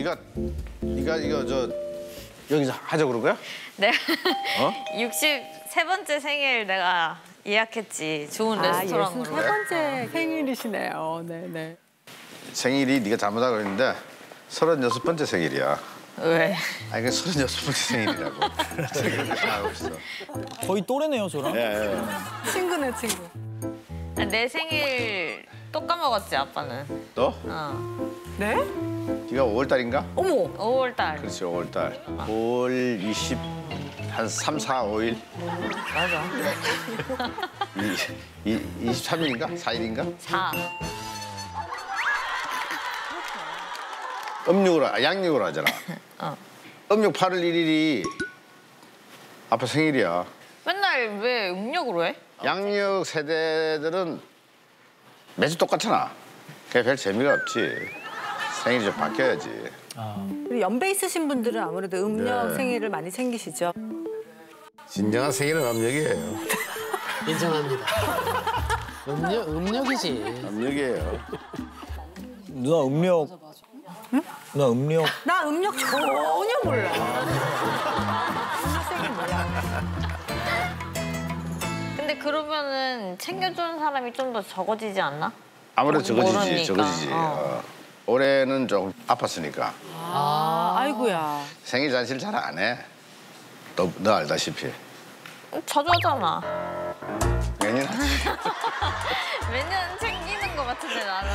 네가 이거 여기서 하자 그런 거야? 내가 어? 63번째 생일 내가 예약했지. 좋은 레스토랑으로. 63번째 생일이시네요. 네네. 생일이 네가 잘못하고 있는데 36번째 생일이야. 왜? 아니 그 36번째 생일이라고. 생각하고 있어. 거의 또래네요, 저랑. 예. 친구네, 친구. 내 생일 또 까먹었지, 아빠는. 너? 네? 네가 5월 달인가? 어머! 5월 달. 그렇지 5월 달. 5월 20, 한 3, 4, 5일? 맞아. 23일인가? 4일인가? 4. 양력으로 하잖아. 음력 8월 1일이 아빠 생일이야. 맨날 왜 음력으로 해? 양력 세대들은 매주 똑같잖아. 그게 별 재미가 없지. 생일이 좀 바뀌어야지. 우리 연배 있으신 분들은 아무래도 음력 네. 생일을 많이 챙기시죠? 진정한 생일은 음력이에요. 인정합니다. 음력이지. 음력이에요. 누나 음력. 응? 누나 음력. 나 음력 전혀 몰라. 음력 생일 몰라. 근데 그러면은 챙겨주는 사람이 좀 더 적어지지 않나? 아무래도 적어지지, 모르니까. 적어지지. 올해는 조금 아팠으니까. 아이고야. 생일 잔치를 잘 안 해. 너 알다시피. 자주 하잖아. 매년 하지. 매년 챙기는 거 같은데 나는.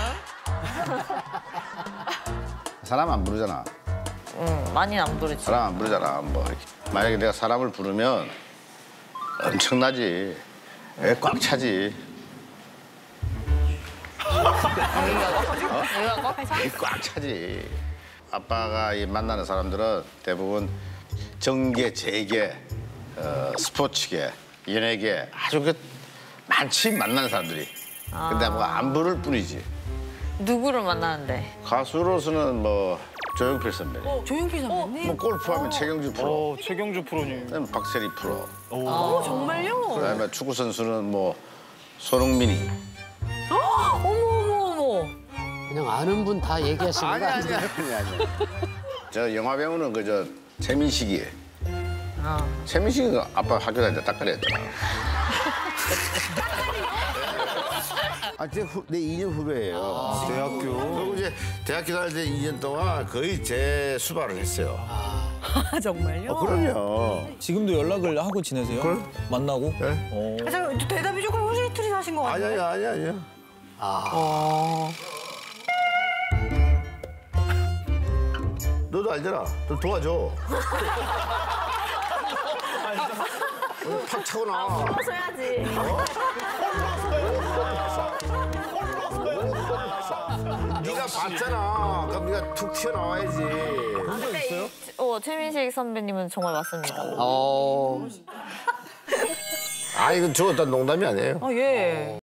사람 안 부르잖아. 응, 많이는 안 부르지. 사람 안 부르잖아. 뭐 이렇게. 만약에 내가 사람을 부르면 엄청나지. 꽉 차지. 여기가 꽉 차? 꽉 차지. 아빠가 이 만나는 사람들은 대부분 정계, 재계, 스포츠계, 연예계 아주 많지 만나는 사람들이. 근데 뭐 안 부를 뿐이지. 누구를 만나는데? 가수로서는 뭐 조용필 선배, 조용필 선배님? 뭐 골프하면 최경주 프로, 최경주 프로님. 그다음에 박세리 프로, 정말요? 그다음에 축구 선수는 뭐 손흥민이. 어머. 그냥 아는 분 다 얘기하시는 거 아니에요? 아니. 저 영화 배우는 그저 최민식이. 최민식이가 아빠 학교 다닐 때 딱거리였잖아. 내 2년 후배예요. 대학교. 그리고 이제 대학교 다닐 때 2년 동안 거의 제 수발을 했어요. 정말요? 그럼요. 지금도 연락을 하고 지내세요? 그래? 만나고? 네? 잠깐 대답이 조금 흐릿흐릿하신 것 같아요. 아니야. 너도 알잖아. 좀 도와줘. 팍 차고 나와. 써야지. 네가 봤잖아. 그럼 네가 툭 튀어나와야지. 최민식 선배님은 정말 맞습니다. 아, 이건 저거 다 농담이 아니에요. 예.